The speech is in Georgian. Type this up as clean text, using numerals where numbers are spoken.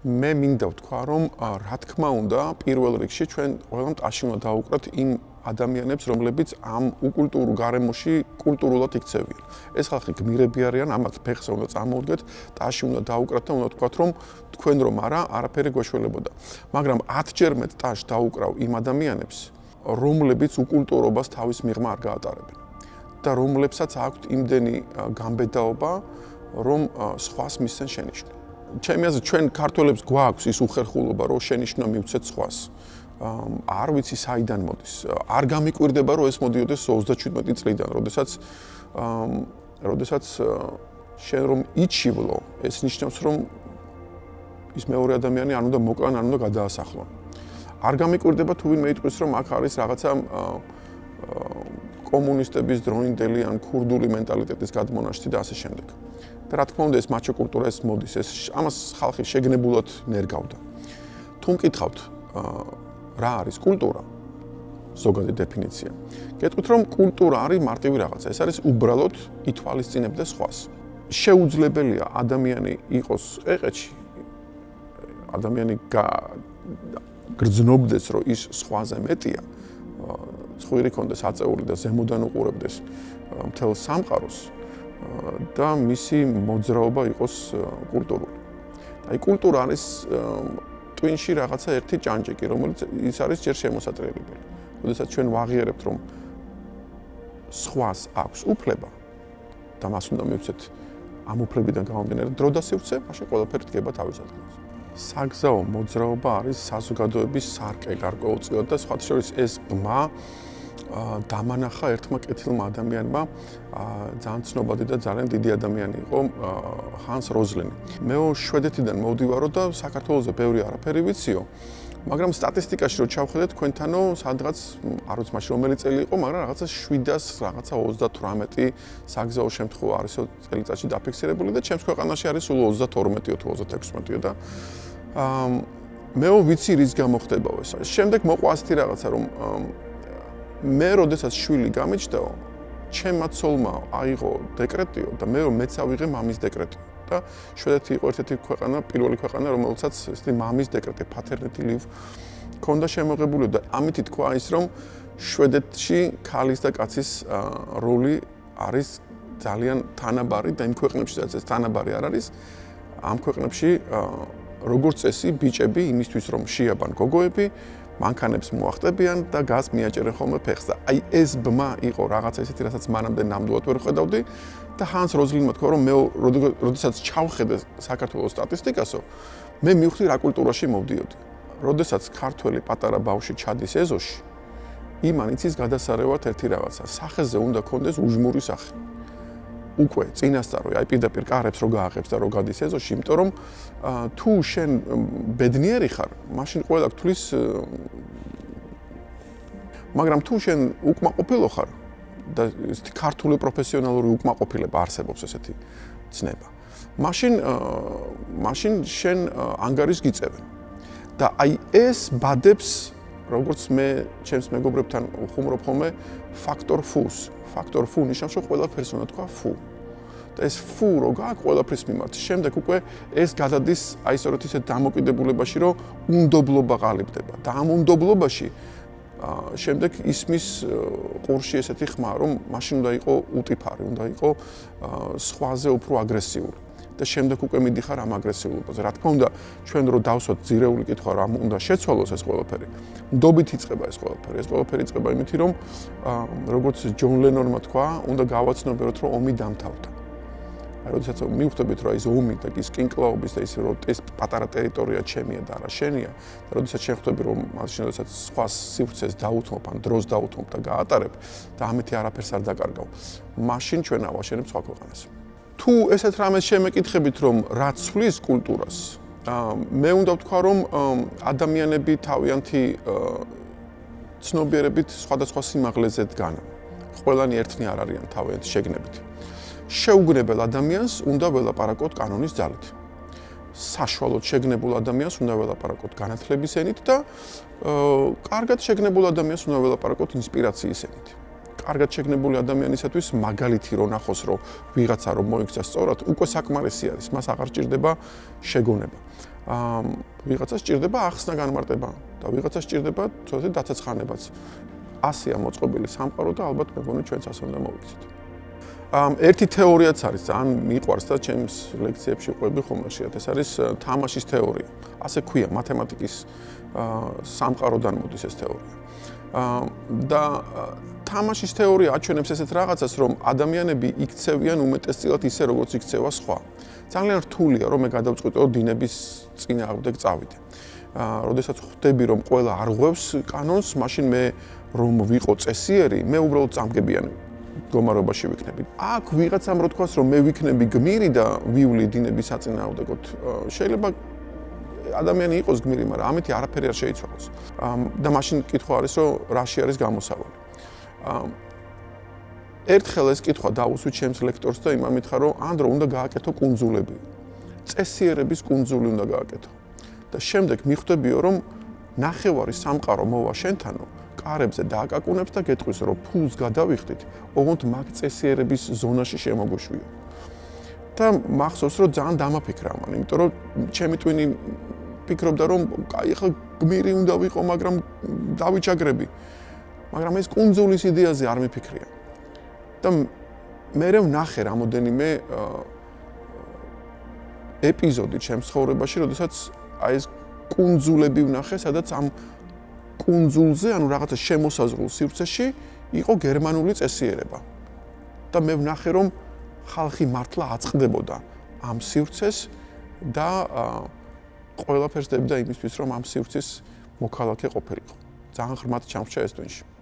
მე მინდა ვთქვა, რომ რა თქმა უნდა, პირველ რიგში ჩვენ ყველამ ტაში უნდა დავუკრათ იმ ადამიანებს, რომლებიც ამ უკულტურულ გარემოში კულტურულად იქცევიან. ეს ხალხი გმირები არიან, ამათ ფეხზე უნდა წამოვდგეთ, ტაში უნდა დავუკრათ და უნდა ვთქვათ, რომ თქვენ რომ არა, არაფერი გვეშველებოდა. მაგრამ 10-ჯერ მეტ ტაში დავუკრავ იმ ადამიანებს, რომლებიც უკულტურობას თავის მიღმა არ გაატარებენ და რომლებსაც აქვთ იმდენი გამბედაობა, რომ სხვას მისცენ შენიშვნა. ჩემი აზრით, ჩვენ ქართველებს გვაქვს ის უხერხულობა, რომ შენიშვნა მივცეთ სხვას. არ ვიცი საიდან მოდის. არ გამიკვირდება, რომ ეს მოდიოდეს 37 წლიდან, როდესაც შენ რომ იჩივლო, ეს ნიშნავს, რომ ის მეორე ადამიანი არ უნდა მოკლან, არ უნდა გადაასახლონ. არ გამიკვირდება თუ ვინმე იტყვის, რომ აქ არის რაღაცა კომუნისტების დროინდელი ან ქურდული მენტალიტეტის გადმონაშთი და ასე შემდეგ. და რა თქმა უნდა, ეს მაჩო კულტურა ეს მოდის, ამას ხალხი შეგნებულად ნერგავდა. თუ მკითხავთ, რა არის კულტურა? ზოგადი დეფინიცია. გეტყვით, რომ კულტურა არის მარტივი რაღაცა. ეს არის უბრალოდ ითვალისწინებდა სხვას. შეუძლებელია ადამიანი იყოს ყეყეთში, ადამიანი გრძნობდეს, რომ ის სხვაზე მეტია, ცხვირი ქონდეს აწეული და ზემოდან უყურებდეს მთელ სამყაროს და მისი მოძრაობა იყოს კულტურული. აი კულტურა არის ტვინში რაღაცა ერთი ჭანჭიკი, რომელიც ის არის ჯერ შემოსატრიალებელი. როდესაც ჩვენ ვაღიარებთ, რომ სხვას აქვს უფლება და მას უნდა მივცეთ ამ უფლებიდან გამომდინარე დრო და სივრცე, მაშინ ყველაფერი დგება თავის ადგილზე. საგზაო მოძრაობა არის საზოგადოების სარკე გარკვეულწილად და სხვათა შორის ეს ბმა დამანახა ერთმა კეთილმა ადამიანმა, ძალიან ცნობადი და ძალიან დიდი ადამიანი იყო ჰანს როზლინი. მე შვედეთიდან მოვდივარო და საქართველოზე ბევრი არაფერი ვიციო, მაგრამ სტატისტიკაში რო ჩავხედეთ თქვენთანო, სადღაც არ ვიცი მაშინ რომელი წელი იყო, მაგრამ რაღაცა 738 საგზაო შემთხვევა არისო წელიწადში დაფიქსირებული და ჩემს ქვეყანაში არის სულ 32-ო თუ 36-ო და მე ვიცი რის გამო ხდებაო ეს. შემდეგ მოყვა ასეთი რაღაცა, რომ მე როდესაც შვილი გამიჩნდაო, ჩემმა ცოლმა აიღო დეკრეტიო და მე მეც ავიღე მამის დეკრეტი. და შვედეთი იყო ერთ-ერთი ქვეყანა, პირველი ქვეყანა, რომელსაც ესეთი მამის დეკრეტი, paternity leave ქონდა შემოღებული და ამით თქვა ის, რომ შვედეთში ქალის და კაცის როლი არის ძალიან თანაბარი და იმ ქვეყნებში, სადაც ეს თანაბარი არ არის, ამ ქვეყნებში როგორც წესი ბიჭები იმისთვის, რომ შეაბან გოგოები, მანქანებს მოახტებიან და გაზს მიაჭერენ ხოლმე ფეხს და აი ეს ბმა იყო რაღაცა ისეთი, რასაც მანამდე ნამდვილად ვერ ხედავდი და ჰანს როზლინმა თქვა, რომ მე როდესაც ჩავხედე საქართველოს სტატისტიკასო, მე მივხვდი რა კულტურაში მოვდიოდი. როდესაც ქართველი პატარა ბავშვი ჩადის ეზოში, იმან იცის გადასარევად ერთი რაღაცა, სახეზე უნდა კონდეს უჟმური სახე. უკვე წინასწარ აი პირდაპირ კარებს რო გააღებს და რო გადის ეზოში, იმიტომ რომ თუ შენ ბედნიერი ხარ, მაშინ ყველა გთulis მაგრამ თუ შენ უკმაყოფილო ხარ და ესეთი ქართული პროფესიონალური უკმაყოფილება არსებობს ესეთი ცნება. მაშინ შენ ანგარიშს გიწევენ. და აი ეს ბადებს, როგორც მე ჩემს მეგობრებთან ვხუმრობ ხოლმე, ფაქტორ ფუს. ფაქტორ ფუ ნიშნავს, რომ ყველაფერს უნდა თქვა ფუ. და ეს ფუ რო გააქვს ყველაფრის მიმართ, შემდეგ უკვე ეს გადადის აი სწორედ ისეთ დამოკიდებულებაში, რომ უნდობლობა ყალიბდება. და ამ უნდობლობაში შემდეგ ისმის ყურში ესეთი ხმა, რომ მაშინ უნდა იყო უტიფარი, უნდა იყო სხვაზე უფრო აგრესიული. და შემდეგ უკვე მიდიხარ ამ აგრესიულობაზე. რა თქმა უნდა, ჩვენ რო დავსვათ ძირეული კითხვა, რა უნდა შეცვალოს ეს ყველაფერი. ნდობით იწყება ეს ყველაფერი. ეს ყველაფერი იწყება იმითი, რომ როგორც ჯონ ლენონმა თქვა, უნდა გავაცნობიეროთ, რომ ომი დამთავრდა. აი, როდესაც მივხვდებით, რომ ეს ომი და ის კინკლაობის და ის პატარა ტერიტორია ჩემია და არა შენია, და როდესაც შეხვდები, რომ მაშინ როდესაც სხვა სივრცეს დაუთმობ, ან დროს დაუთმობ და გაატარებ და ამეთი არაფერს არ დაკარგავ, მაშინ ჩვენ ავაშენებ სხვა ქვეყანას. თუ ესეთ რამეს შემეკითხებით, რომ რა ცვლის კულტურას, მე უნდა ვთქვა, რომ ადამიანები თავიანთი ცნობიერებით სხვადასხვა სიმაღლეზე დგანან. ყველანი ერთნი არ არიან თავიანთი შეგნებით. შეუგნებელ ადამიანს უნდა ველაპარაკოთ კანონის ძალით. საშუალოდ შეგნებულ ადამიანს უნდა ველაპარაკოთ განათლების ენით და კარგად შეგნებულ ადამიანს უნდა ველაპარაკოთ ინსპირაციის ენით. კარგად შეგნებული ადამიანისათვის მაგალითი რო ნახოს, რომ ვიღაცა რომ მოიქცა სწორად, უკვე საკმარისი არის, მას აღარ ჭირდება შეგონება. ვიღაცას სჭირდება ახსნა განმარტება და ვიღაცას სჭირდება ცოტა დაცოცხლებაც. ასეა მოწყობილი სამყარო და ალბათ მეგონი ჩვენც ასე უნდა მოვიქცეთ. ერთი თეორიაც არის, ძალიან მიყვარს და ჩემს ლექციებში ყვები ხოლმე შეათ, ეს არის თამაშის თეორია. ასე ქვია, მათემატიკის სამყაროდან მოდის ეს თეორია. და თამაშის თეორია აჩვენებს ესეთ რაღაცას, რომ ადამიანები იქცევიან უმეტესწილად ისე, როგორც იქცევა სხვა. ძალიან რთულია, რომ მე გადავწყვიტო დინების წინააღმდეგ წავიდე. როდესაც ხვდები, რომ ყველა არ ღვევს კანონს, მაშინ მე რომ ვიყო წესიერი, მე უბრალოდ წამგებიანი მდგომარეობაში ვიქნები. აქ ვიღაცამ რო თქვას, რომ მე ვიქნები გმირი და ვივლი დინების საწინააღმდეგოდ, შეიძლება ადამიანი იყოს გმირი, მაგრამ ამით არაფერი არ შეიცვალოს. და მაშინ კითხვა არის, რომ რაში არის გამოსავალი. ერთხელ ეს კითხვა დაუსვით ჩემს ლექტორს და იმან მითხრა, რომ ანდრო უნდა გააკეთო კუნძულები. წესიერების კუნძული უნდა გააკეთო. და შემდეგ მიხვდებიო, რომ ნახევარი სამყარო მოვა შენთანო, კარებზე დააკაკუნებს და გეტყვის, რომ ფულს გადავიხდით, ოღონდ მაგ წესიერების ზონაში შემოგვიშვიო. და მახსოვს, რომ ძალიან დამაფიქრა მან, იმიტომ რომ ჩემი ტვინი ფიქრობდა, რომ კაი, ახლა გმირი უნდა ვიყო, მაგრამ დავიჩაგრები. მაგრამ ეს კუნძულის იდეაზე არ მიფიქრია. და მე ვნახე რამოდენიმე ეპიზოდი ჩემს ცხოვრებაში, როდესაც აი ეს კუნძულები ვნახე, სადაც ამ კუნძულზე, ანუ რაღაცა შემოსაზღვრულ სივრცეში იყო გერმანული წესიერება. და მე ვნახე, რომ ხალხი მართლა აწყდებოდა ამ სივრცეს და ყველაფერს დებდა იმისთვის, რომ ამ სივრცის მოქალაქე ყოფილიყო. ძალიან ღრმად ჩამრჩა ეს ტვინში.